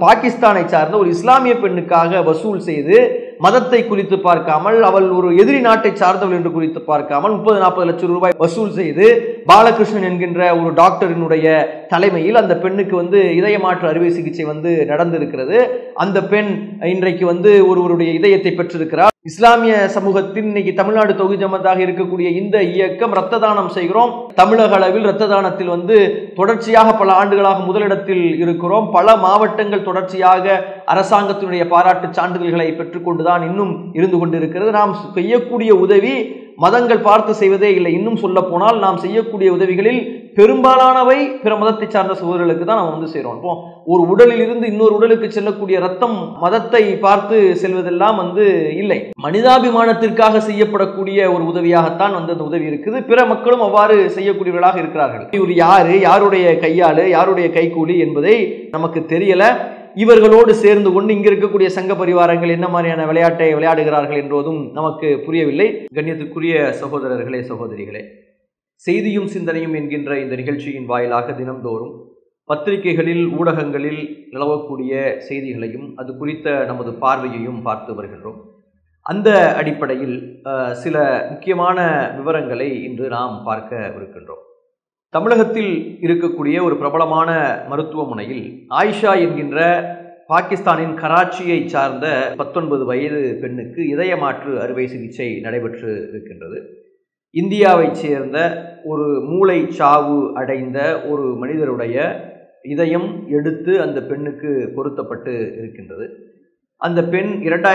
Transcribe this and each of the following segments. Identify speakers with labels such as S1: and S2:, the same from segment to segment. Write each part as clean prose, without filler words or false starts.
S1: பாகிஸ்தானை சார்ந்த ஒரு இஸ்லாமிய பெண்ணுக்காக வசூல் செய்து மதத்தை குறித்து பார்க்காமல், அவள் ஒரு எதிரி நாட்டை சார்ந்தவள் என்று குறித்து பார்க்காமல் 30-40 லட்சம் ரூபாய் வசூல் செய்து பாலகிருஷ்ணன் என்கின்ற ஒரு டாக்டரினுடைய தலைமையில் அந்த பெண்ணுக்கு இதய மாற்று அறுவை சிகிச்சை நடந்திருக்கிறது. அந்த பெண் இன்றைக்கு ஒருவருடைய இதயத்தை பெற்றிருக்கிறார். இஸ்லாமிய சமூகத்தின் இன்னைக்கு தமிழ்நாடு தொகுதி ஜமாத்தாக இருக்கக்கூடிய இந்த இயக்கம் ரத்த தானம் செய்கிறோம். தமிழக அளவில் ரத்த தானத்தில் தொடர்ச்சியாக பல ஆண்டுகளாக முதலிடத்தில் இருக்கிறோம். பல மாவட்டங்கள் தொடர்ச்சியாக அரசாங்கத்தினுடைய பாராட்டு சான்றிதழ்களை பெற்றுக்கொண்டுதான் இன்னும் இருந்து கொண்டிருக்கிறது. நாம் செய்யக்கூடிய உதவி மதங்கள் பார்த்து செய்வதே இல்லை. இன்னும் சொல்ல போனால் நாம் செய்யக்கூடிய உதவிகளில் பெரும்பாலானவை பிற மதத்தை சார்ந்த சகோதரர்களுக்கு தான் நாம் செய்கிறோம். இப்போ ஒரு உடலில் இருந்து இன்னொரு உடலுக்கு செல்லக்கூடிய ரத்தம் மதத்தை பார்த்து செல்வதெல்லாம் இல்லை. மனிதாபிமானத்திற்காக செய்யப்படக்கூடிய ஒரு உதவியாகத்தான் அந்த உதவி இருக்குது. பிற மக்களும் அவ்வாறு செய்யக்கூடியவர்களாக இருக்கிறார்கள். இவர் யாரு, யாருடைய கையாளு, யாருடைய கைக்கூலி என்பதை நமக்கு தெரியல. இவர்களோடு சேர்ந்து கொண்டு இங்க இருக்கக்கூடிய சங்க பரிவாரங்கள் என்ன மாதிரியான விளையாட்டை விளையாடுகிறார்கள் என்பதும் நமக்கு புரியவில்லை. கண்ணியத்துக்குரிய சகோதரர்களே, சகோதரிகளே, செய்தியும் சிந்தனையும் என்கின்ற இந்த நிகழ்ச்சியின் வாயிலாக தினம்தோறும் பத்திரிகைகளில், ஊடகங்களில் நிலவக்கூடிய செய்திகளையும் அது குறித்த நமது பார்வையையும் பார்த்து வருகின்றோம். அந்த அடிப்படையில் சில முக்கியமான விவரங்களை இன்று நாம் பார்க்க இருக்கின்றோம். தமிழகத்தில் இருக்கக்கூடிய ஒரு பிரபலமான மருத்துவமனையில் ஆயிஷா என்கின்ற பாகிஸ்தானின் கராச்சியை சார்ந்த 19 வயது பெண்ணுக்கு இதய மாற்று அறுவை சிகிச்சை நடைபெற்று இருக்கின்றது. இந்தியாவை சேர்ந்த ஒரு மூளை சாவு அடைந்த ஒரு மனிதருடைய இதயம் எடுத்து அந்த பெண்ணுக்கு பொருத்தப்பட்டு இருக்கின்றது. அந்த பெண்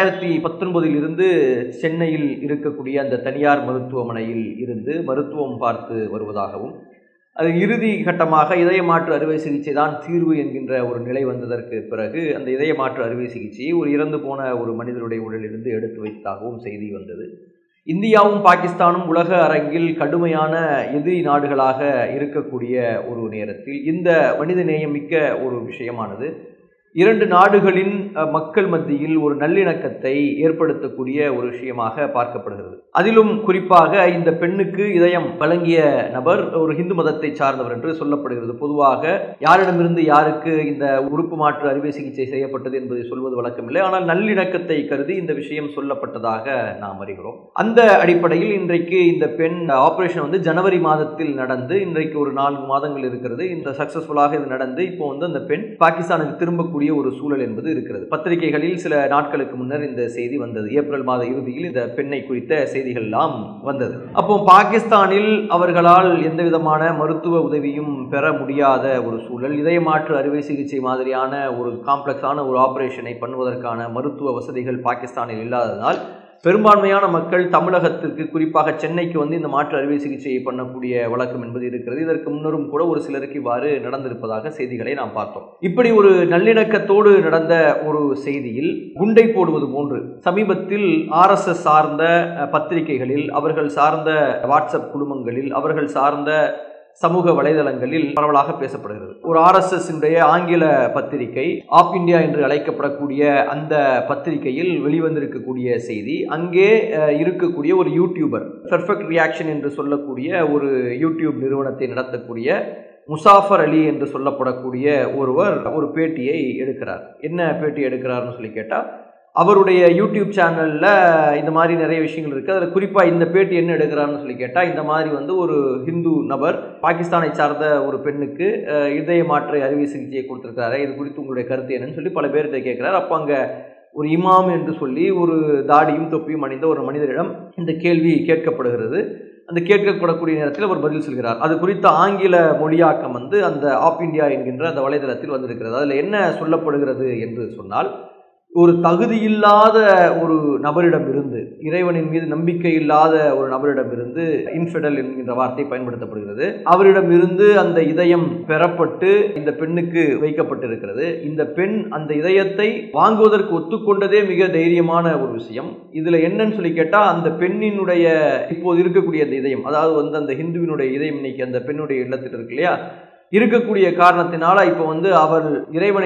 S1: 2019 சென்னையில் இருக்கக்கூடிய அந்த தனியார் மருத்துவமனையில் இருந்து மருத்துவம் பார்த்து வருவதாகவும், அது இறுதி கட்டமாக இதய மாற்று அறுவை சிகிச்சை தான் தீர்வு என்கின்ற ஒரு நிலை வந்ததற்கு பிறகு அந்த இதய மாற்று அறுவை சிகிச்சையை ஒரு இறந்து போன ஒரு மனிதருடைய உடலிலிருந்து எடுத்து வைத்ததாகவும் செய்தி வந்தது. இந்தியாவும் பாகிஸ்தானும் உலக அரங்கில் கடுமையான எதிரி நாடுகளாக இருக்கக்கூடிய ஒரு நேரத்தில் இந்த மனிதநேயம் மிக்க ஒரு விஷயமானது இரண்டு நாடுகளின் மக்கள் மத்தியில் ஒரு நல்லிணக்கத்தை ஏற்படுத்தக்கூடிய ஒரு விஷயமாக பார்க்கப்படுகிறது. அதிலும் குறிப்பாக இந்த பெண்ணுக்கு இதயம் வழங்கிய நபர் ஒரு இந்து மதத்தை சார்ந்தவர் என்று சொல்லப்படுகிறது. பொதுவாக யாரிடமிருந்து யாருக்கு இந்த உறுப்பு மாற்று அறுவை சிகிச்சை செய்யப்பட்டது என்பதை சொல்வது வழக்கமில்லை. ஆனால் நல்லிணக்கத்தை கருதி இந்த விஷயம் சொல்லப்பட்டதாக நாம் அறிகிறோம். அந்த அடிப்படையில் இன்றைக்கு இந்த பெண் ஆபரேஷன் ஜனவரி மாதத்தில் நடந்து இன்றைக்கு ஒரு 4 மாதங்கள் இருக்கிறது. இந்த சக்சஸ்ஃபுல்லாக இது நடந்து இப்போ அந்த பெண் பாகிஸ்தானுக்கு திரும்பக்கூடிய ஒரு சூழல் என்பது இருக்கிறது. பத்திரிகைகளில் சில நாட்களுக்கு முன்னர் இந்த செய்தி வந்தது. ஏப்ரல் மாத இறுதியில் இந்த பெண்ணை குறித்த செய்திகள் எல்லாம் வந்தது. அப்போ பாகிஸ்தானில் அவர்களால் எந்த விதமான மருத்துவ உதவியும் பெற முடியாத ஒரு சூழல், இதய மாற்று அறுவை சிகிச்சை மாதிரியான ஒரு காம்ப்ளெக்ஸான ஒரு ஆபரேஷனை பண்ணுவதற்கான மருத்துவ வசதிகள் பாகிஸ்தானில் இல்லாததால் பெரும்பான்மையான மக்கள் தமிழகத்திற்கு, குறிப்பாக சென்னைக்கு இந்த மாற்று அறுவை சிகிச்சையை பண்ணக்கூடிய வழக்கம் என்பது இருக்கிறது. இதற்கு முன்னரும் கூட ஒரு சிலருக்கு இவ்வாறு நடந்திருப்பதாக செய்திகளை நாம் பார்த்தோம். இப்படி ஒரு நல்லிணக்கத்தோடு நடந்த ஒரு செய்தியில் குண்டை போடுவது போன்று சமீபத்தில் RSS சார்ந்த பத்திரிகைகளில், அவர்கள் சார்ந்த வாட்ஸ்அப் குழுமங்களில், அவர்கள் சார்ந்த சமூக வலைதளங்களில் பரவலாக பேசப்படுகிறது. ஒரு RSS ஆங்கில பத்திரிகை ஆப் இந்தியா என்று அழைக்கப்படக்கூடிய அந்த பத்திரிகையில் வெளிவந்திருக்கக்கூடிய செய்தி, அங்கே இருக்கக்கூடிய ஒரு யூடியூபர், பெர்ஃபெக்ட் ரியாக்ஷன் என்று சொல்லக்கூடிய ஒரு யூடியூப் நிறுவனத்தை நடத்தக்கூடிய முசாஃபர் அலி என்று சொல்லப்படக்கூடிய ஒருவர் ஒரு பேட்டியை எடுக்கிறார். என்ன பேட்டி எடுக்கிறார்னு சொல்லி கேட்டால், அவருடைய யூடியூப் சேனலில் இந்த மாதிரி நிறைய விஷயங்கள் இருக்குது. அதில் குறிப்பாக இந்த பேட்டி என்ன எடுக்கிறாருன்னு சொல்லி கேட்டால், இந்த மாதிரி ஒரு ஹிந்து நபர் பாகிஸ்தானை சார்ந்த ஒரு பெண்ணுக்கு இதய மாற்று அறுவை சிகிச்சையை கொடுத்துருக்காரு, இது குறித்து உங்களுடைய கருத்து என்னன்னு சொல்லி பல பேர்கிட்ட கேட்குறாரு. அப்போ அங்கே ஒரு இமாம் என்று சொல்லி ஒரு தாடியும் தொப்பியும் அணிந்த ஒரு மனிதரிடம் இந்த கேள்வி கேட்கப்படுகிறது. அந்த கேட்கப்படக்கூடிய நேரத்தில் அவர் பதில் சொல்கிறார். அது குறித்த ஆங்கில மொழியாக்கம் அந்த ஆப் இந்தியா என்கின்ற அந்த வலைதளத்தில் வந்திருக்கிறது. அதில் என்ன சொல்லப்படுகிறது என்று சொன்னால், ஒரு தகுதியில்லாத ஒரு நபரிடமிருந்து, இறைவனின் மீது நம்பிக்கை இல்லாத ஒரு நபரிடமிருந்து, இன்ஃபிடல் என்கின்ற வார்த்தை பயன்படுத்தப்படுகிறது, அவரிடமிருந்து அந்த இதயம் பெறப்பட்டு இந்த பெண்ணுக்கு வைக்கப்பட்டிருக்கிறது. இந்த பெண் அந்த இதயத்தை வாங்குவதற்கு ஒத்துக்கொண்டதே மிக தைரியமான ஒரு விஷயம். இதுல என்னன்னு சொல்லி கேட்டா, அந்த பெண்ணினுடைய இப்போது இருக்கக்கூடிய அந்த இதயம், அதாவது அந்த ஹிந்துவினுடைய இதயம் இன்னைக்கு அந்த பெண்ணுடைய இல்லத்தில் இருக்கு இல்லையா, இருக்கக்கூடிய காரணத்தினால இப்போ அவள் இறைவனை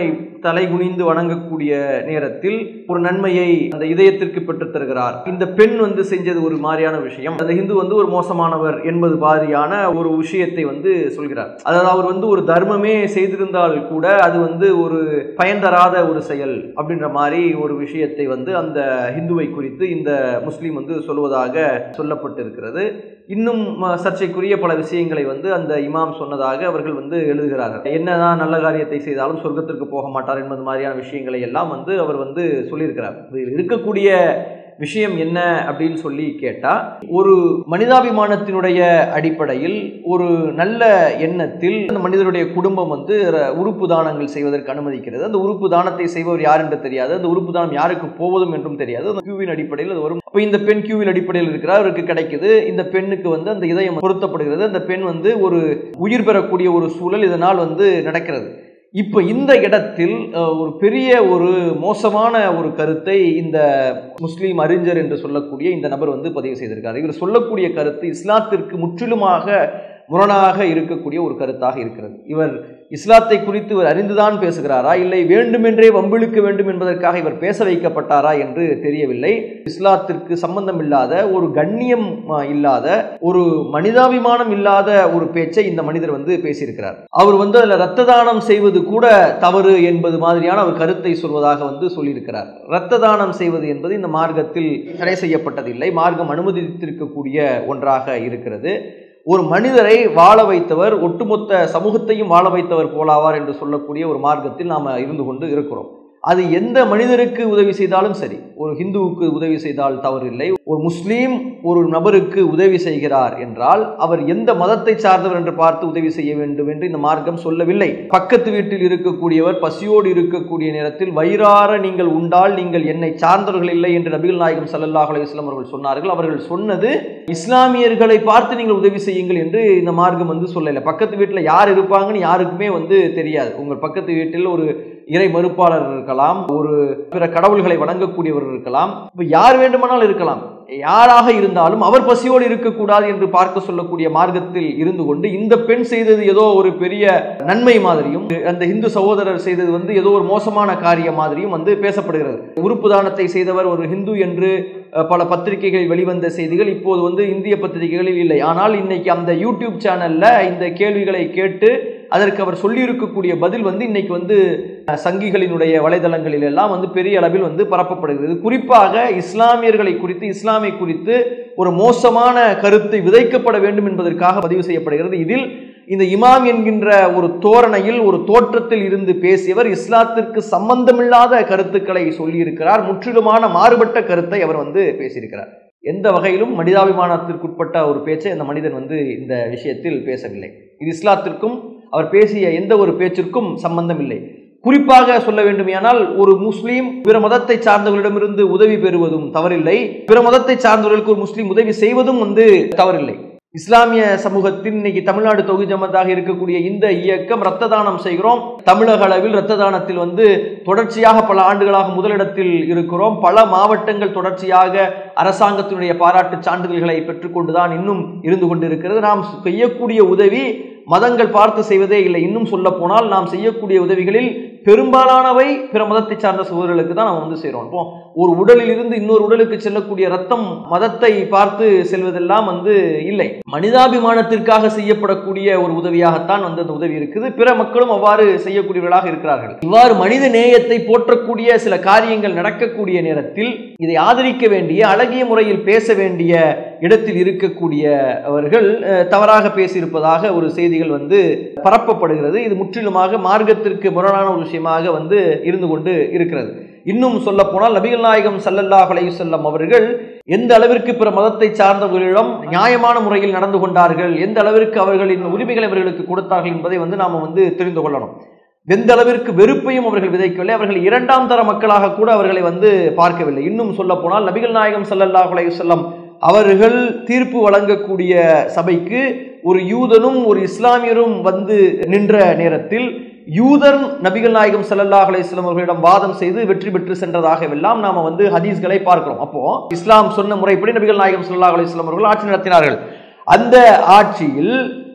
S1: தலை குனிந்து வணங்கக்கூடிய நேரத்தில் ஒரு நன்மையை அந்த இதயத்திற்கு பெற்றுத் தருகிறார். இந்த பெண் செஞ்சது ஒரு மாதிரியான விஷயம், அந்த ஹிந்து ஒரு மோசமானவர் என்பது மாதிரியான ஒரு விஷயத்தை சொல்கிறார். அதாவது அவர் ஒரு தர்மமே செய்திருந்தால் கூட அது ஒரு பயன் தராத ஒரு செயல் அப்படின்ற மாதிரி ஒரு விஷயத்தை அந்த ஹிந்துவை குறித்து இந்த முஸ்லீம் சொல்வதாக சொல்லப்பட்டிருக்கிறது. இன்னும் சர்ச்சைக்குரிய பல விஷயங்களை அந்த இமாம் சொன்னதாக அவர்கள் எழுதுகிறார்கள். என்னதான் நல்ல காரியத்தை செய்தாலும் சொர்க்கத்திற்கு போக மாட்டார் என்பது மாதிரியான விஷயங்களை எல்லாம் அவர் சொல்லியிருக்கிறார். இதில் இருக்கக்கூடிய விஷயம் என்ன அப்படின்னு சொல்லி கேட்டா, ஒரு மனிதாபிமானத்தினுடைய அடிப்படையில் ஒரு நல்ல எண்ணத்தில் அந்த மனிதனுடைய குடும்பம் உறுப்பு தானங்கள் செய்வதற்கு அனுமதிக்கிறது. அந்த உறுப்பு தானத்தை செய்பவர் யார் என்று தெரியாது, அந்த உறுப்பு தானம் யாருக்கு போவதும் என்றும் தெரியாது. அந்த கியூவின் அடிப்படையில் அது வரும். அப்ப இந்த பெண் கியூவில் அடிப்படையில் இருக்கிறார், அவருக்கு கிடைக்குது. இந்த பெண்ணுக்கு அந்த இதயம் பொருத்தப்படுகிறது. அந்த பெண் ஒரு உயிர் பெறக்கூடிய ஒரு சூழல் இதனால் நடக்கிறது. இப்ப இந்த இடத்தில் ஒரு பெரிய ஒரு மோசமான ஒரு கருத்தை இந்த முஸ்லீம் அறிஞர் என்று சொல்லக்கூடிய இந்த நபர் பதிவு செய்திருக்கார். இவர் சொல்லக்கூடிய கருத்து இஸ்லாத்திற்கு முற்றிலுமாக முரணாக இருக்கக்கூடிய ஒரு கருத்தாக இருக்கிறது. இவர் இஸ்லாத்தை குறித்து இவர் அறிந்துதான் பேசுகிறாரா, இல்லை வேண்டுமென்றே வம்பிழுக்க வேண்டும் என்பதற்காக இவர் பேச வைக்கப்பட்டாரா என்று தெரியவில்லை. இஸ்லாத்திற்கு சம்பந்தம் இல்லாத, ஒரு கண்ணியம் இல்லாத, ஒரு மனிதாபிமானம் இல்லாத ஒரு பேச்சை இந்த மனிதர் பேசியிருக்கிறார். அவர் அதுல இரத்த தானம் செய்வது கூட தவறு என்பது மாதிரியான ஒரு கருத்தை சொல்வதாக சொல்லியிருக்கிறார். இரத்த தானம் செய்வது என்பது இந்த மார்க்கத்தில் தடை செய்யப்பட்டதில்லை, மார்க்கம் அனுமதித்திருக்கக்கூடிய ஒன்றாக இருக்கிறது. ஒரு மனிதரை வாழ வைத்தவர் ஒட்டுமொத்த சமூகத்தையும் வாழ வைத்தவர் போலாவார் என்று சொல்லக்கூடிய ஒரு மார்க்கத்தில் நாம் இருந்து கொண்டு இருக்கிறோம். அது எந்த மனிதருக்கு உதவி செய்தாலும் சரி, ஒரு ஹிந்துவுக்கு உதவி செய்தால் தவறில்லை. ஒரு முஸ்லீம் ஒரு நபருக்கு உதவி செய்கிறார் என்றால் அவர் எந்த மதத்தை சார்ந்தவர் என்று பார்த்து உதவி செய்ய வேண்டும் என்று இந்த மார்க்கம் சொல்லவில்லை. பக்கத்து வீட்டில் இருக்கக்கூடியவர் பசியோடு இருக்கக்கூடிய நேரத்தில் வயிறார நீங்கள் உண்டால் நீங்கள் என்னை சார்ந்தவர்கள் இல்லை என்று நபிகள் நாயகம் ஸல்லல்லாஹு அலைஹி வஸல்லம் அவர்கள் சொன்னார்கள். அவர்கள் சொன்னது இஸ்லாமியர்களை பார்த்து நீங்கள் உதவி செய்யுங்கள் என்று இந்த மார்க்கம் சொல்லல. பக்கத்து வீட்டில் யார் இருப்பாங்கன்னு யாருக்குமே தெரியாது. உங்கள் பக்கத்து வீட்டில் ஒரு இறை மறுப்பாளர் இருக்கலாம், ஒரு பிற கடவுள்களை வணங்கக்கூடியவர் இருக்கலாம், இப்ப யார் வேண்டுமானால் இருக்கலாம். யாராக இருந்தாலும் அவர் பசியோடு இருக்கக்கூடாது என்று பார்க்க சொல்லக்கூடிய மார்க்கத்தில் இருந்து கொண்டு இந்த பெண் செய்தது ஏதோ ஒரு பெரிய நன்மை மாதிரியும், அந்த இந்து சகோதரர் செய்தது ஏதோ ஒரு மோசமான காரியம் மாதிரியும் பேசப்படுகிறது. உறுப்பு தானத்தை செய்தவர் ஒரு ஹிந்து என்று பல பத்திரிகைகளில் வெளிவந்த செய்திகள் இப்போது இந்திய பத்திரிகைகளில் இல்லை. ஆனால் இன்னைக்கு அந்த யூடியூப் சேனல்ல இந்த கேள்விகளை கேட்டு அதற்கு அவர் சொல்லியிருக்கக்கூடிய பதில் இன்னைக்கு சங்கிகளினுடைய வலைதளங்களில் எல்லாம் பெரிய அளவில் பரப்பப்படுகிறது. குறிப்பாக இஸ்லாமியர்களை குறித்து, இஸ்லாமை குறித்து ஒரு மோசமான கருத்தை விதைக்கப்பட வேண்டும் என்பதற்காக பதிவு செய்யப்படுகிறது. இதில் இந்த இமாம் என்கின்ற ஒரு தோரணையில், ஒரு தோற்றத்தில் இருந்து பேசியவர் இஸ்லாத்திற்கு சம்பந்தமில்லாத கருத்துக்களை சொல்லியிருக்கிறார். முற்றிலுமான மாறுபட்ட கருத்தை அவர் பேசியிருக்கிறார். எந்த வகையிலும் மனிதாபிமானத்திற்குட்பட்ட ஒரு பேச்சை அந்த மனிதன் இந்த விஷயத்தில் பேசவில்லை. இது இஸ்லாத்திற்கும் அவர் பேசிய எந்த ஒரு பேச்சிற்கும் சம்பந்தம் இல்லை. குறிப்பாக சொல்ல வேண்டுமானால், ஒரு முஸ்லீம் பிற மதத்தை சார்ந்தவர்களிடமிருந்து உதவி பெறுவதும் தவறில்லை, பிற மதத்தை சார்ந்தவர்களுக்கு ஒரு முஸ்லீம் உதவி செய்வதும் தவறில்லை. இஸ்லாமிய சமூகத்தில் இன்னைக்கு தமிழ்நாடு தொகுதி ஜமாத்தாக இருக்கக்கூடிய இந்த இயக்கம் இரத்த தானம் செய்கிறோம். தமிழக அளவில் இரத்த தானத்தில் தொடர்ச்சியாக பல ஆண்டுகளாக முதலிடத்தில் இருக்கிறோம். பல மாவட்டங்கள் தொடர்ச்சியாக அரசாங்கத்தினுடைய பாராட்டு சான்றிதழ்களை பெற்றுக்கொண்டுதான் இன்னும் இருந்து கொண்டிருக்கிறது. நாம் செய்யக்கூடிய உதவி மதங்கள் பார்த்து செய்வதே இல்லை. இன்னும் சொல்ல போனால் நாம் செய்யக்கூடிய உதவிகளில் பெரும்பாலானவை பிற மதத்தை சார்ந்த சகோதரர்களுக்கு தான் நாம் செய்கிறோம். இப்போ ஒரு உடலில் இருந்து இன்னொரு உடலுக்கு செல்லக்கூடிய ரத்தம் மதத்தை பார்த்து செல்வதெல்லாம் இல்லை. மனிதாபிமானத்திற்காக செய்யப்படக்கூடிய ஒரு உதவியாகத்தான் அந்த உதவி இருக்குது. பிற மக்களும் அவ்வாறு செய்யக்கூடியவர்களாக இருக்கிறார்கள். இவ்வாறு மனித நேயத்தை போற்றக்கூடிய சில காரியங்கள் நடக்கக்கூடிய நேரத்தில் இதை ஆதரிக்க வேண்டிய, அழகிய முறையில் பேச வேண்டிய இடத்தில் இருக்கக்கூடியவர்கள் தவறாக பேசியிருப்பதாக ஒரு செய்திகள் பரப்பப்படுகிறது. இது முற்றிலுமாக மார்க்கத்திற்கு முரணான ஒரு விஷயமாக இருந்து கொண்டு இருக்கிறது. இன்னும் சொல்ல போனால் நபிகள் நாயகம் ஸல்லல்லாஹு அலைஹி வஸல்லம் அவர்கள் எந்த அளவிற்கு பிற மதத்தை சார்ந்தவர்களிடம் நியாயமான முறையில் நடந்து கொண்டார்கள், எந்த அளவிற்கு அவர்களின் உரிமைகளை அவர்களுக்கு கொடுத்தார்கள் என்பதை நாம தெரிந்து கொள்ளணும். எந்த அளவிற்கு வெறுப்பையும் அவர்கள் விதைக்கவில்லை. அவர்கள் இரண்டாம் தர மக்களாக கூட அவர்களை பார்க்கவில்லை. இன்னும் சொல்ல போனால் நபிகள் நாயகம் ஸல்லல்லாஹு அலைஹி வஸல்லம் அவர்கள் தீர்ப்பு வழங்கக்கூடிய சபைக்கு ஒரு யூதனும் ஒரு இஸ்லாமியரும் நின்ற நேரத்தில் யூதர் நபிகள் நாயகம் ஸல்லல்லாஹு அலைஹி வஸல்லம் அவர்களிடம் வாதம் செய்து வெற்றி பெற்று சென்றதாகவெல்லாம் நாம ஹதீஸ்களை பார்க்கிறோம். அப்போ இஸ்லாம் சொன்ன முறைப்படி நபிகள் நாயகம் ஸல்லல்லாஹு அலைஹி வஸல்லம் அவர்கள் ஆட்சி நடத்தினார்கள். அந்த ஆட்சியில்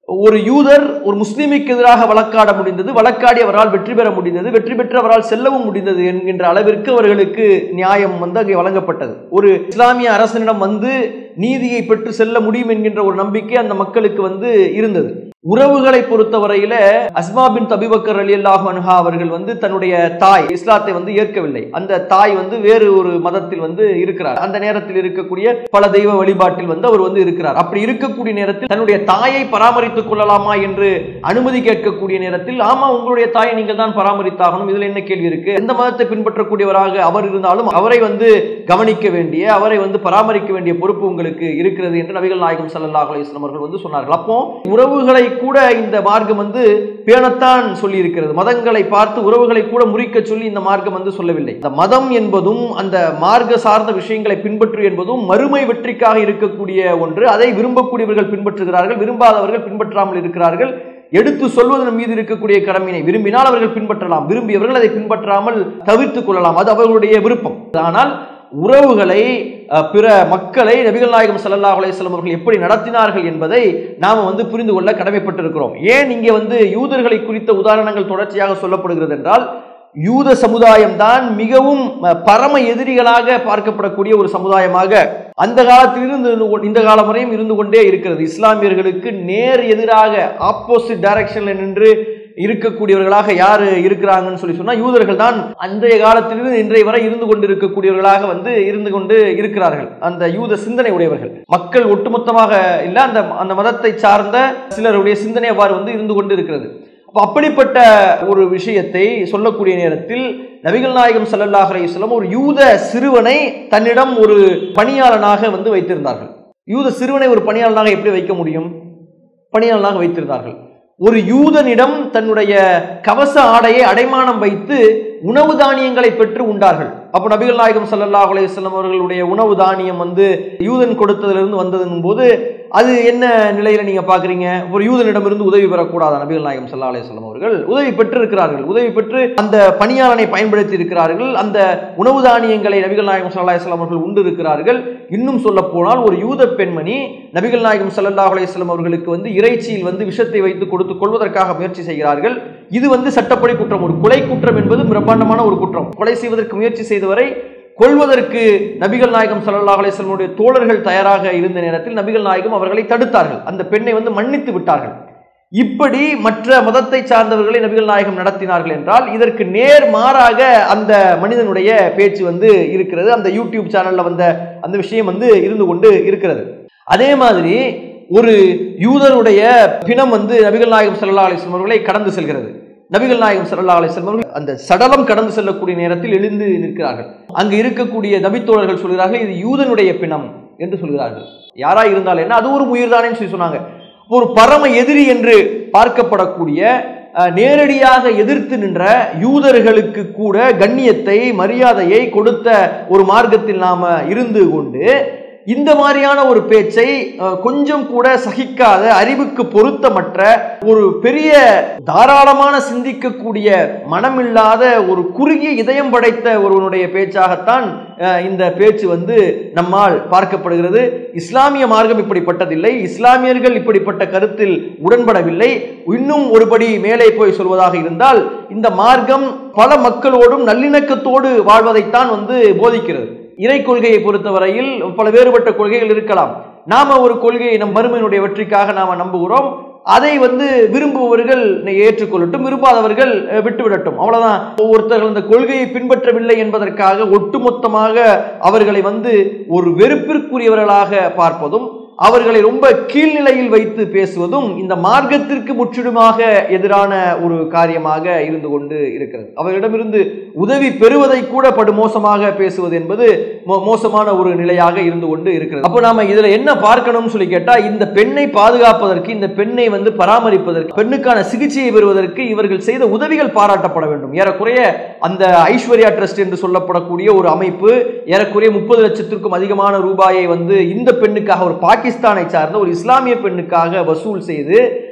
S1: ஒரு யூதர் ஒரு முஸ்லிமுக்கு எதிராக வழக்காட முடிந்தது, வழக்காடி அவரால் வெற்றி பெற முடிந்தது, வெற்றி பெற்று அவரால் செல்லவும் முடிந்தது என்கின்ற அளவிற்கு அவர்களுக்கு நியாயம் வந்து அங்கே வழங்கப்பட்டது. ஒரு இஸ்லாமிய அரசனிடம் வந்து நீதியை பெற்று செல்ல முடியும் என்கின்ற ஒரு நம்பிக்கை அந்த மக்களுக்கு வந்து இருந்தது. உறவுகளை பொறுத்தவரையில அஸ்மா பின் அபீ பக்கர் ரலியல்லாஹு அன்ஹா அவர்கள் வந்து தன்னுடைய தாய் இஸ்லாத்தை வந்து ஏற்கவில்லை. அந்த தாய் வந்து வேறு ஒரு மதத்தில் வந்து இருக்கிறார். அந்த நேரத்தில் இருக்கக்கூடிய பல தெய்வ வழிபாட்டில் வந்து அவர் வந்து இருக்கிறார். அப்படி இருக்கக்கூடிய நேரத்தில் தன்னுடைய தாயை பராமரித்துக் கொள்ளலாமா என்று அனுமதி கேட்கக்கூடிய நேரத்தில், ஆமா உங்களுடைய தாயை நீங்கள் தான் பராமரித்தாகணும், இதுல என்ன கேள்வி இருக்கு? எந்த மதத்தை பின்பற்றக்கூடியவராக அவர் இருந்தாலும் அவரை வந்து கவனிக்க வேண்டிய, அவரை வந்து பராமரிக்க வேண்டிய பொறுப்பு உங்களுக்கு இருக்கிறது என்று நபிகள் நாயகம் ஸல்லல்லாஹு அலைஹி வஸல்லம் அவர்கள் வந்து சொன்னார்கள். அப்போ உறவுகளை கூட இந்த மார்க்கம் வந்து பேணத்தான் சொல்லி இருக்கிறது. மதங்களை பார்த்து உறவுகளை கூட முறிக்க சொல்லி இந்த மார்க்கம் வந்து சொல்லவில்லை. இந்த மதம் என்பதும் அந்த மார்க்க சார்ந்த விஷயங்களை பின்பற்று என்பதும் மறுமை வெற்றிக்காக இருக்கக்கூடிய ஒன்று. அதை விரும்பக்கூடியவர்கள் பின்பற்றுகிறார்கள், விரும்பாதவர்கள் பின்பற்றாமல் இருக்கிறார்கள். எடுத்து சொல்வதன் மீது இருக்கக்கூடிய கடமையினை விரும்பினால் அவர்கள் பின்பற்றலாம், விரும்பியவர்கள் அதை பின்பற்றாமல் தவிர்த்துக் கொள்ளலாம், அது அவர்களுடைய விருப்பம். ஆனால் உறவுகளை, பிற மக்களை நபிகள் நாயகம் ஸல்லல்லாஹு அலைஹி வஸல்லம் அவர்கள் எப்படி நடத்தினார்கள் என்பதை நாம வந்து புரிந்து கொள்ள கடமைப்பட்டிருக்கிறோம். ஏன் இங்கே வந்து யூதர்களை குறித்த உதாரணங்கள் தொடர்ச்சியாக சொல்லப்படுகிறது என்றால், யூத சமுதாயம் தான் மிகவும் பரம எதிரிகளாக பார்க்கப்படக்கூடிய ஒரு சமுதாயமாக அந்த காலத்திலிருந்து இந்த காலம் வரையும் இருந்து கொண்டே இருக்கிறது. இஸ்லாமியர்களுக்கு நேர் எதிராக ஆப்போசிட் டைரக்ஷன்ல நின்று இருக்கக்கூடியவர்களாக யாரு இருக்கிறாங்கன்னு சொல்லி சொன்னா யூதர்கள் தான். அந்த காலத்திலிருந்து இன்றைய வரை இருந்து கொண்டு இருக்கக்கூடியவர்களாக வந்து இருந்து கொண்டு இருக்கிறார்கள் அந்த யூத சிந்தனை உடையவர்கள். மக்கள் ஒட்டுமொத்தமாக இல்ல, அந்த மதத்தை சார்ந்த சிலருடைய சிந்தனை அவ்வாறு வந்து இருந்து கொண்டு இருக்கிறது. அப்படிப்பட்ட ஒரு விஷயத்தை சொல்லக்கூடிய நேரத்தில் நபிகள் நாயகம் ஸல்லல்லாஹு அலைஹி வஸல்லம் ஒரு யூத சிறுவனை தன்னிடம் ஒரு பணியாளனாக வந்து வைத்திருந்தார்கள். யூத சிறுவனை ஒரு பணியாளனாக எப்படி வைக்க முடியும்? பணியாளனாக வைத்திருந்தார்கள். ஒரு யூதனிடம் தன்னுடைய கவச ஆடையை அடைமானம் வைத்து உணவு தானியங்களை பெற்று உண்டார்கள். அப்போ நபிகள் நாயகம் ஸல்லல்லாஹு அலைஹி வஸல்லம் அவர்களுடைய உணவு தானியம் வந்து யூதன் கொடுத்ததிலிருந்து வந்ததும் போது அது என்ன நிலையில நீங்க பாக்குறீங்க? ஒரு யூதனிடமிருந்து உதவி பெறக்கூடாத நபிகள் நாயகம் ஸல்லல்லாஹு அலைஹி வஸல்லம் அவர்கள் உதவி பெற்று இருக்கிறார்கள். உதவி பெற்று அந்த பணியாளனை பயன்படுத்தி இருக்கிறார்கள். அந்த உணவு தானியங்களை நபிகள் நாயகம் ஸல்லல்லாஹு அலைஹி வஸல்லம் அவர்கள் உண்டு இருக்கிறார்கள். இன்னும் சொல்ல போனால் ஒரு யூத பெண்மணி நபிகள் நாயகம் ஸல்லல்லாஹு அலைஹி வஸல்லம் அவர்களுக்கு வந்து இறைச்சியில் வந்து விஷத்தை வைத்து கொடுத்து கொள்வதற்காக முயற்சி செய்கிறார்கள். இது வந்து சட்டப்படி குற்றம். ஒரு கொலை குற்றம் என்பது பிரம்மாண்டமான ஒரு குற்றம். கொலை செய்வதற்கு முயற்சி செய்தவரை கொள்வதற்கு நபிகள் நாயகம் ஸல்லல்லாஹு அலைஹி வஸல்லம் தோழர்கள் தயாராக இருந்த நேரத்தில் நபிகள் நாயகம் அவர்களை தடுத்தார்கள். அந்த பெண்ணை வந்து மன்னித்து விட்டார்கள். இப்படி மற்ற மதத்தை சார்ந்தவர்களை நபிகள் நாயகம் நடத்தினார்கள் என்றால், இதற்கு நேர் மாறாக அந்த மனிதனுடைய பேச்சு வந்து இருக்கிறது. அந்த யூடியூப் சேனல்ல வந்த அந்த விஷயம் வந்து இருந்து கொண்டு இருக்கிறது. அதே மாதிரி ஒரு யூதருடைய பிணம் வந்து நபிகள் நாயகம் ஸல்லல்லாஹு அலைஹி வஸல்லம் அவர்களை கடந்து செல்கிறது. நபிகள் நாயகம் ஸல்லல்லாஹு அலைஹி வஸல்லம் அவர்கள் அந்த சடலம் கடந்து செல்லக்கூடிய நேரத்தில் எழுந்து நிற்கிறார்கள். அங்கு இருக்கக்கூடிய நபித்தோழர்கள் சொல்கிறார்கள், இது யூதனுடைய பிணம் என்று சொல்கிறார்கள். யாரா இருந்தால் என்ன, அது ஒரு உயிர்தானே சொல்லி சொன்னாங்க. ஒரு பரம எதிரி என்று பார்க்கப்படக்கூடிய, நேரடியாக எதிர்த்து நின்ற யூதர்களுக்கு கூட கண்ணியத்தை, மரியாதையை கொடுத்த ஒரு மார்க்கத்தில் நாம இருந்து கொண்டு இந்த மாதிரியான ஒரு பேச்சை கொஞ்சம் கூட சகிக்காத, அறிவுக்கு பொருத்தமற்ற, ஒரு பெரிய தாராளமான சிந்திக்கக்கூடிய மனமில்லாத ஒரு குறுகிய இதயம் படைத்த ஒருவனுடைய பேச்சாகத்தான் இந்த பேச்சு வந்து நம்மால் பார்க்கப்படுகிறது. இஸ்லாமிய மார்க்கம் இப்படிப்பட்டதில்லை. இஸ்லாமியர்கள் இப்படிப்பட்ட கருத்தில் உடன்படவில்லை. இன்னும் ஒருபடி மேலே போய் சொல்வதாக இருந்தால், இந்த மார்க்கம் பல மக்களோடும் நல்லிணக்கத்தோடு வாழ்வதைத்தான் வந்து போதிக்கிறது. இறை கொள்கையை பொறுத்தவரையில் பல வேறுபட்ட கொள்கைகள் இருக்கலாம். நாம ஒரு கொள்கையை நம் மறுமையினுடைய வெற்றிக்காக நாம நம்புகிறோம். அதை வந்து விரும்புபவர்கள் ஏற்றுக்கொள்ளட்டும், விரும்பாதவர்கள் விட்டுவிடட்டும், அவ்வளவுதான். ஒவ்வொருத்தர்கள் இந்த கொள்கையை பின்பற்றவில்லை என்பதற்காக ஒட்டுமொத்தமாக அவர்களை வந்து ஒரு வெறுப்பிற்குரியவர்களாக பார்ப்பதும், அவர்களை ரொம்ப கீழ்நிலையில் வைத்து பேசுவதும் இந்த மார்க்கத்திற்கு முற்றிலுமாக எதிரான ஒரு காரியமாக இருந்து கொண்டு இருக்கிறது. அவர்களிடமிருந்து உதவி பெறுவதை கூட படுமோசமாக பேசுவது என்பது மோசமான ஒரு நிலையாக இருந்து கொண்டு இருக்கிறது. அப்போ நாம இதுல என்ன பார்க்கணும்னு சொல்லி கேட்டா, இந்த பெண்ணை பாதுகாப்பதற்கு, இந்த பெண்ணை வந்து பராமரிப்பதற்கு, பெண்ணுக்கான சிகிச்சையை பெறுவதற்கு இவர்கள் செய்த உதவிகள் பாராட்டப்பட வேண்டும். ஏறக்குறைய அந்த ஐஸ்வர்யா ட்ரஸ்ட் என்று சொல்லப்படக்கூடிய ஒரு அமைப்பு ஏறக்குறைய 30 லட்சத்திற்கும் அதிகமான ரூபாயை வந்து இந்த பெண்ணுக்காக, ஒரு பாகிஸ்தானை சார்ந்த ஒரு இஸ்லாமிய பெண்ணுக்காக வசூல் செய்து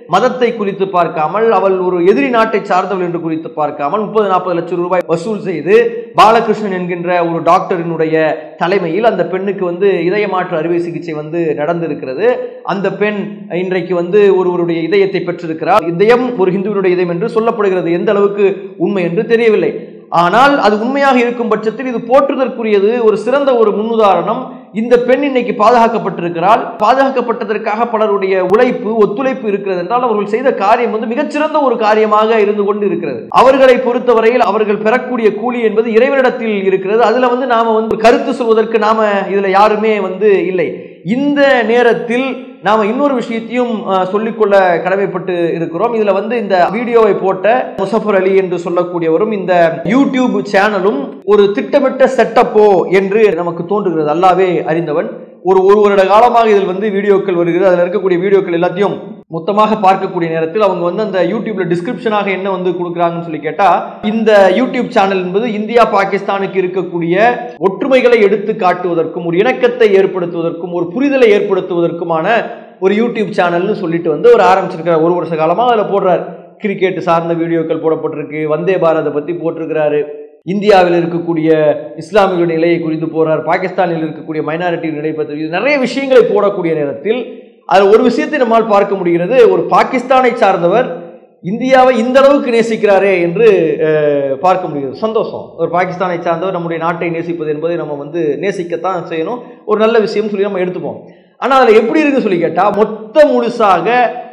S1: மதத்தை குறித்து பார்க்காமல், அவள் ஒரு எதிரி நாட்டை சார்ந்தவள் என்று குறித்து பார்க்காமல் 30-40 லட்சம் ரூபாய் வசூல் செய்து பாலகிருஷ்ணன் என்கின்ற ஒரு டாக்டரினுடைய தலைமையில் அந்த பெண்ணுக்கு இதய மாற்று அறுவை சிகிச்சை நடந்திருக்கிறது. அந்த பெண் இன்றைக்கு ஒருவருடைய இதயத்தை பெற்றிருக்கிறார். இதயம் ஒரு ஹிந்துவினுடைய இதயம் என்று சொல்லப்படுகிறது. எந்த அளவுக்கு உண்மை என்று தெரியவில்லை. ஆனால் அது உண்மையாக இருக்கும் பட்சத்தில் இது போற்றுதற்குரியது. ஒரு சிறந்த ஒரு முன்னுதாரணம். இந்த பெண் இன்னைக்கு பாதுகாக்கப்பட்டிருக்கிறாள். பாதுகாக்கப்பட்டதற்காக பலருடைய உழைப்பு, ஒத்துழைப்பு இருக்கிறது என்றால் அவர்கள் செய்த காரியம் மிகச்சிறந்த ஒரு காரியமாக இருந்து கொண்டு இருக்கிறது. அவர்களை பொறுத்தவரையில் அவர்கள் பெறக்கூடிய கூலி என்பது இறைவனிடத்தில் இருக்கிறது. அதுல நாம கருத்து சொல்வதற்கு நாம இதுல யாருமே இல்லை. இந்த நேரத்தில் நாம இன்னொரு விஷயத்தையும் சொல்லிக்கொள்ள கடமைப்பட்டு இருக்கிறோம். இதுல இந்த வீடியோவை போட்ட முசஃபர் அலி என்று சொல்லக்கூடியவரும் இந்த யூடியூப் சேனலும் ஒரு திட்டமிட்ட செட்டப்போ என்று நமக்கு தோன்றுகிறது. அல்லாவே அறிந்தவன். ஒரு வருட காலமாக இதில் வீடியோக்கள் வருகிறது. அதில் இருக்கக்கூடிய வீடியோக்கள் எல்லாத்தையும் மொத்தமாக பார்க்கக்கூடிய நேரத்தில் அவங்க அந்த யூடியூப்ல டிஸ்கிரிப்ஷனாக என்ன கொடுக்குறாங்கன்னு சொல்லி கேட்டா, இந்த யூடியூப் சேனல் என்பது இந்தியா பாகிஸ்தானுக்கு இருக்கக்கூடிய ஒற்றுமைகளை எடுத்து காட்டுவதற்கும், ஒரு இணக்கத்தை ஏற்படுத்துவதற்கும், ஒரு புரிதலை ஏற்படுத்துவதற்குமான ஒரு யூடியூப் சேனல்னு சொல்லிட்டு ஒரு ஆரம்பிச்சிருக்கிறார். ஒரு வருஷ காலமாக அதில் போடுறார். கிரிக்கெட் சார்ந்த வீடியோக்கள் போடப்பட்டிருக்கு. வந்தே பாரதை பத்தி போட்டிருக்கிறாரு. இந்தியாவில் இருக்கக்கூடிய இஸ்லாமியர்களுடைய நிலையை குறித்து போறார். பாகிஸ்தானில் இருக்கக்கூடிய மைனாரிட்டி நிலை பற்றி நிறைய விஷயங்களை போடக்கூடிய நேரத்தில் அதில் ஒரு விஷயத்தை நம்மால் பார்க்க முடிகிறது. ஒரு பாகிஸ்தானை சார்ந்தவர் இந்தியாவை இந்த அளவுக்கு நேசிக்கிறாரே என்று பார்க்க முடிகிறது. சந்தோஷம். ஒரு பாகிஸ்தானை சார்ந்தவர் நம்முடைய நாட்டை நேசிப்பது என்பதை நம்ம நேசிக்கத்தான் செய்யணும். ஒரு நல்ல விஷயம் சொல்லி நம்ம எடுத்துப்போம். ஆனால் அதில் எப்படி இருக்குன்னு சொல்லி கேட்டால், முழுசாக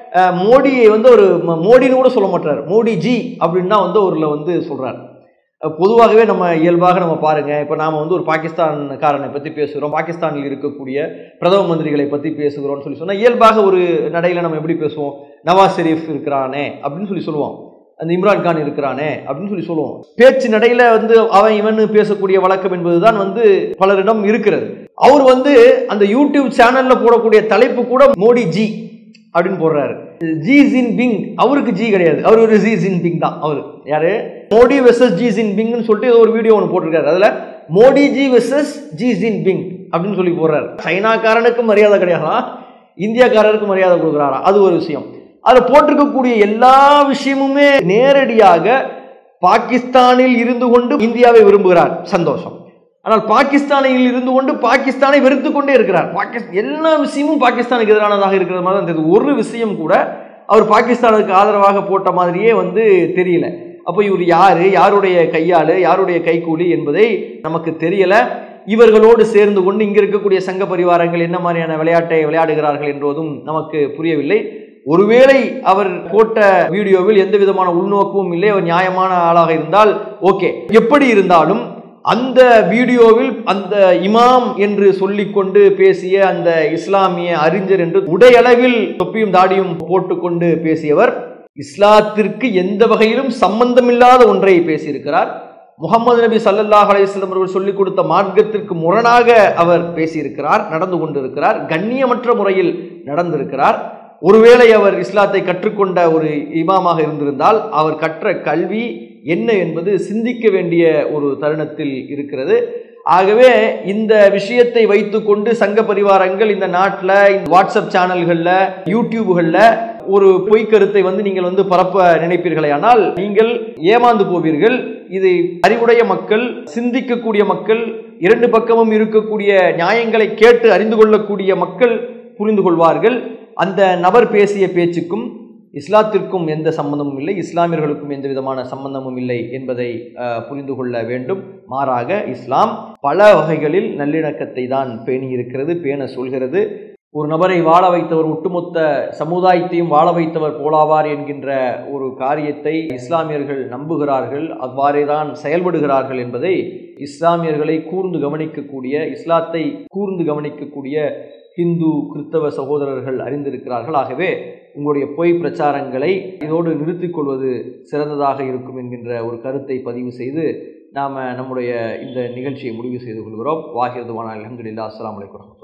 S1: மோடியை ஒரு மோடின்னு கூட சொல்ல மாட்டார். மோடி ஜி அப்படின்னு தான் ஒருல சொல்றார். பொதுவாகவே நம்ம இயல்பாக நம்ம பாருங்க, இப்போ நாம ஒரு பாகிஸ்தான்காரனை பற்றி பேசுகிறோம், பாகிஸ்தானில் இருக்கக்கூடிய பிரதம மந்திரிகளை பற்றி பேசுகிறோம்னு சொல்லி சொன்னால் இயல்பாக ஒரு நடையில் நம்ம எப்படி பேசுவோம்? நவாஸ் ஷெரீஃப் இருக்கிறானே அப்படின்னு சொல்லுவோம். அந்த இம்ரான்கான் இருக்கிறானே அப்படின்னு சொல்லுவோம். பேச்சு நடையில அவன் இவன் பேசக்கூடிய வழக்கம் என்பதுதான் பலரிடம் இருக்கிறது. அவர் அந்த யூடியூப் சேனல்ல போடக்கூடிய தலைப்பு கூட மோடி ஜி அப்படின்னு போடுறாரு. ஜி ஜின்பிங், அவருக்கு ஜி கிடையாது, அவர் ஒரு ஜி ஜின்பிங் தான். அவர் யாரு? மோடி வெர்சஸ் ஜி ஜின்பிங்னு சொல்லிட்டு ஒரு வீடியோ ஒன்று போட்டிருக்காரு. அதுல Modi ji versus Xi Jinping அப்படின்னு சொல்லி போடுறாரு. சைனாக்காரனுக்கு மரியாதை கிடையாதா, இந்தியாக்காரருக்கு மரியாதை கொடுக்குறாரா? அது ஒரு விஷயம். அதில் போட்டிருக்கக்கூடிய எல்லா விஷயமுமே நேரடியாக பாகிஸ்தானில் இருந்து கொண்டு இந்தியாவை விரும்புகிறார். சந்தோஷம். ஆனால் பாகிஸ்தானில் இருந்து கொண்டு பாகிஸ்தானை வெறுத்து கொண்டே இருக்கிறார். எல்லா விஷயமும் பாகிஸ்தானுக்கு எதிரானதாக இருக்கிற மாதிரி தான் தெரியுது. ஒரு விஷயம் கூட அவர் பாகிஸ்தானுக்கு ஆதரவாக போட்ட மாதிரியே தெரியல. அப்போ இவர் யாரு, யாருடைய கையாளு, யாருடைய கைக்கூலி என்பதை நமக்கு தெரியல. இவர்களோடு சேர்ந்து கொண்டு இங்க இருக்கக்கூடிய சங்க பரிவாரங்கள் என்ன மாதிரியான விளையாட்டை விளையாடுகிறார்கள் என்பதும் நமக்கு புரியவில்லை. ஒருவேளை அவர் போட்ட வீடியோவில் எந்த விதமான உள்நோக்கமும் இல்லை, அவர் நியாயமான ஆளாக இருந்தால் ஓகே. எப்படி இருந்தாலும் அந்த வீடியோவில் அந்த இமாம் என்று சொல்லிக்கொண்டு பேசிய அந்த இஸ்லாமிய அறிஞர் என்று உடையளவில் தொப்பியும் தாடியும் போட்டுக்கொண்டு பேசியவர் இஸ்லாத்திற்கு எந்த வகையிலும் சம்பந்தமில்லாத ஒன்றை பேசியிருக்கிறார். முகமது நபி ஸல்லல்லாஹு அலைஹி வஸல்லம் அவர்கள் சொல்லிக் கொடுத்த மார்க்கத்திற்கு முரணாக அவர் பேசியிருக்கிறார், நடந்து கொண்டிருக்கிறார், கண்ணியமற்ற முறையில் நடந்திருக்கிறார். ஒருவேளை அவர் இஸ்லாத்தை கற்றுக்கொண்ட ஒரு இமாமாக இருந்திருந்தால் அவர் கற்ற கல்வி என்ன என்பது சிந்திக்க வேண்டிய ஒரு தருணத்தில் இருக்கிறது. ஆகவே இந்த விஷயத்தை வைத்துக்கொண்டு சங்க பரிவாரங்கள் இந்த நாட்டில் வாட்ஸ்அப் சேனல்கள்ல, யூடியூப்கள்ல ஒரு பொய்க்கருத்தை நீங்கள் பரப்ப நினைப்பீர்களே, ஆனால் நீங்கள் ஏமாந்து போவீர்கள். இதை அறிவுடைய மக்கள், சிந்திக்கக்கூடிய மக்கள், இரண்டு பக்கமும் இருக்கக்கூடிய நியாயங்களை கேட்டு அறிந்து கொள்ளக்கூடிய மக்கள் புரிந்து கொள்வார்கள். அந்த நபர் பேசிய பேச்சுக்கும் இஸ்லாத்திற்கும் எந்த சம்பந்தமும் இல்லை, இஸ்லாமியர்களுக்கும் எந்த விதமான சம்பந்தமும் இல்லை என்பதை புரிந்து கொள்ள வேண்டும். மாறாக இஸ்லாம் பல வகைகளில் நல்லிணக்கத்தை தான் பேணி இருக்கிறது, பேண சொல்கிறது. ஒரு நபரை வாழ வைத்தவர் ஒட்டுமொத்த சமுதாயத்தையும் வாழ வைத்தவர் போலாவார் என்கின்ற ஒரு காரியத்தை இஸ்லாமியர்கள் நம்புகிறார்கள், அவ்வாறே தான் செயல்படுகிறார்கள் என்பதை இஸ்லாமியர்களை கூர்ந்து கவனிக்கக்கூடிய, இஸ்லாத்தை கூர்ந்து கவனிக்கக்கூடிய ஹிந்து கிறிஸ்தவ சகோதரர்கள் அறிந்திருக்கிறார்கள். ஆகவே உங்களுடைய பொய் பிரச்சாரங்களை இதோடு நிறுத்திக் கொள்வது சிறந்ததாக இருக்கும் என்கின்ற ஒரு கருத்தை பதிவு செய்து நாம் நம்முடைய இந்த நிகழ்ச்சியை முடிவு செய்து கொள்கிறோம். வாஹிர் துவானா அல்ஹம்துலில்லாஹ். அஸ்ஸலாமு அலைக்கும்.